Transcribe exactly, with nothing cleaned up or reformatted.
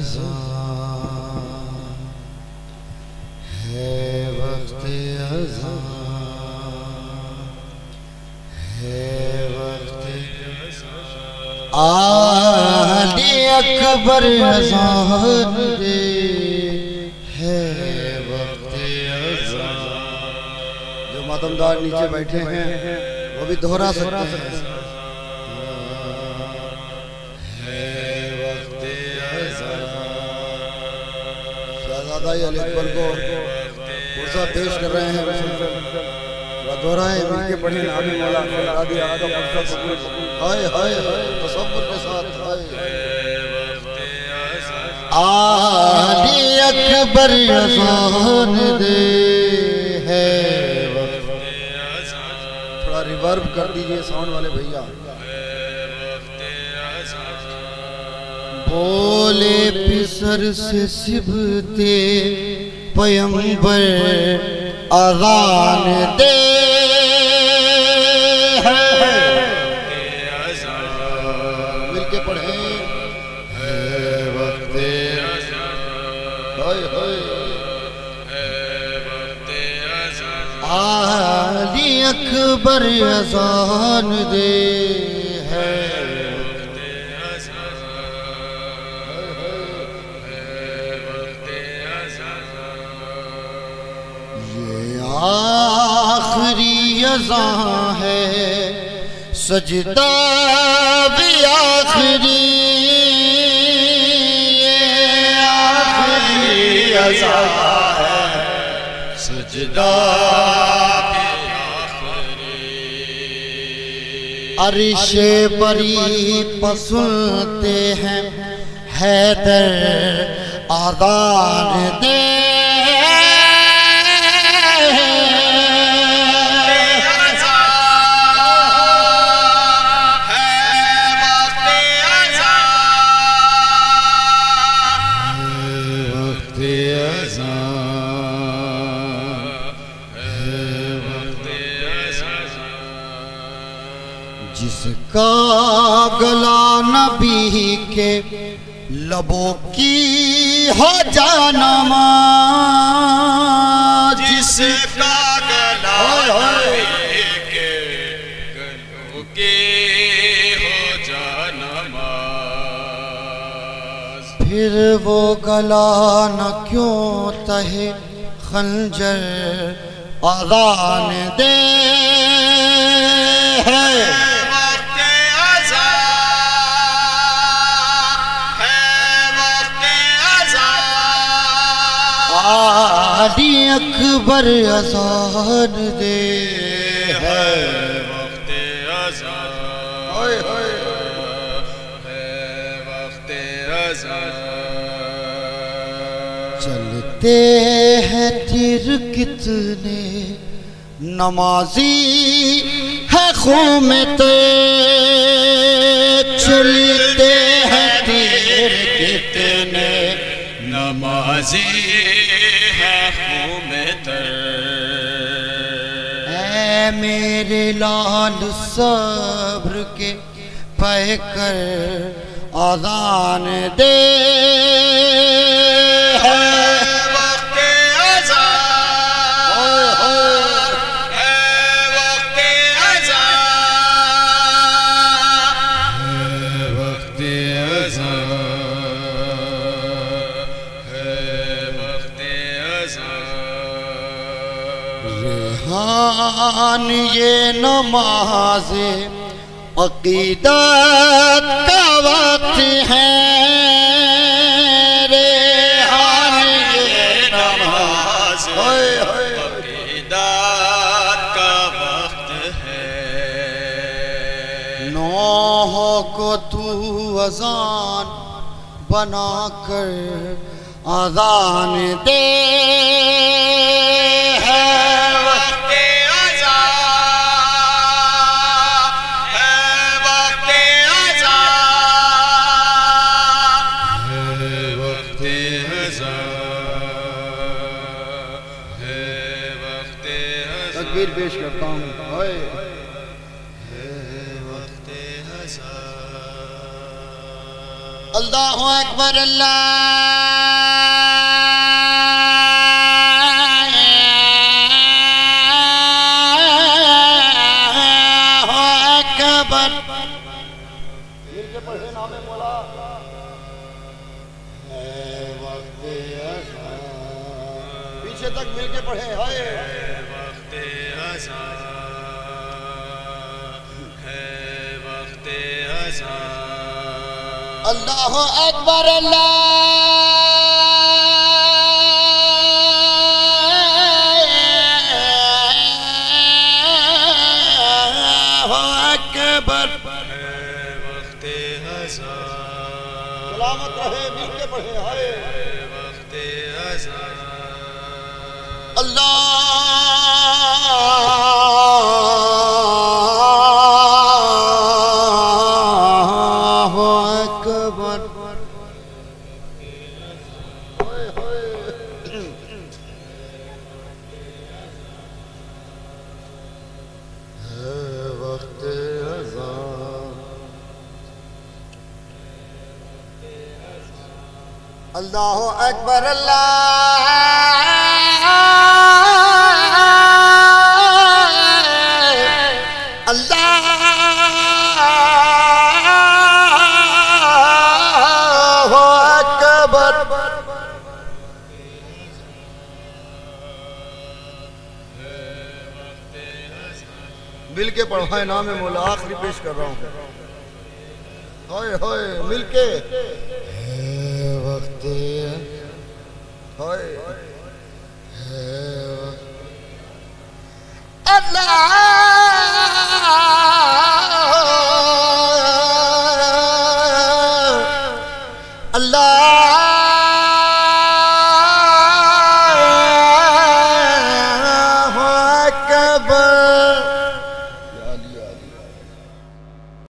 اذان ہے وقت اذان ہے وقت عالی اکبر اذان دے ہے وقت اذان. جو ماتمدار نیچے بیٹھے ہیں وہ بھی دہرا سکتے ہیں. علی اکبر کو پرسہ پیش کر رہے ہیں. دہرائے مل کے پڑھیں نامی مولا خیرادی آقا پرسہ قبول. ہائے ہائے تصور کے ساتھ ہائے عالی اکبر اذان دے ہے وقت. تھوڑا ریورب کر دیجئے ساؤنڈ والے بھئیہ. بولے پسر سے سبتے پیمبر اذان دے ہے. مل کے پڑھیں ہے وقت عالی اکبر اذان دے ہے. آخری اذان ہے سجدہ بھی آخری. یہ آخری اذان ہے سجدہ بھی آخری. عرش بری پسنتے ہیں حیدر آذان دے. جس کا گلا نبی کے لبوں کی ہو جانما. جس کا گلا نبی کے گلوں کی ہو جانما. پھر وہ گلا نہ کیوں تہے خنجر آذان دے ہے. عالی اکبر اذان دے ہے وقت اذان ہے وقت اذان. چلتے ہیں تیر کتنے نمازی ہے خون میں تیز. چلتے ہیں تیر کتنے نمازی ہے خون میں تیز. اے میرے لال صبر کے پہ کر آذان دے ہے وقت اذان ہے وقت اذان ہے وقت اذان ہے وقت اذان. ریحان یہ نماز عقیدت کا وقت ہے. ریحان یہ نماز عقیدت کا وقت ہے. نوحوں کو تو اذان بنا کر آذان دے ہے وقت اذان ہے وقت اذان ہے وقت اذان ہے وقت اذان. تکبیر پیش کرتا ہوں. ہے وقت اذان اللہ اکبر اللہ اکبر مل کے پڑھے نام مولا ہے وقت اذان پیچھے تک مل کے پڑھے ہائے وقت اذان ہے وقت اذان اللہ اکبر اللہ اکبر وقت اذان سلامت رہے مل کے پڑھے ہائے وقت اذان اللہ اللہ اکبر اللہ اللہ اکبر مل کے پڑھائے نام مولا آخری پیش کر رہا ہوں ہائے ہائے مل کے وقت ہائے اللہ اللہ